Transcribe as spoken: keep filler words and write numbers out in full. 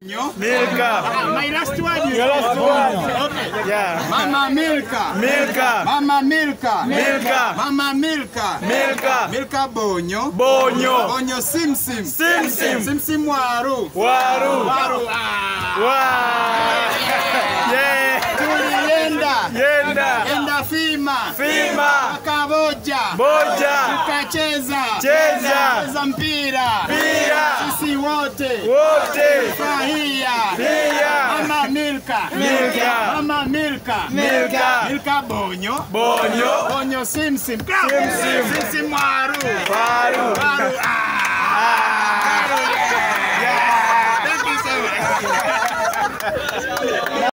Milka. My last word is Your last word. Okay. Yeah. Mama Milka. Milka. Mama Milka. Milka. Mama Milka. Milka. Milka bonyo. Bonyo. Bonyo sim sim. Sim sim. Sim sim waru. Waru. Waru. Ah. Wow. Yeah. Tulienda. Yenda. Enda fima. Fima. Kaboja. Boja. Tukacheza. Cheza. Cheza mpira. Mpira. Sisi wote. Wote. Furahia. Pia. Mama Milka. Milka. Mama Milka. Milka. Milka bonyo. Bonyo. Bonyo sim sim. Sim sim. Sim sim waru. Waru. Waru. Ah. Yeah. Thank you so much.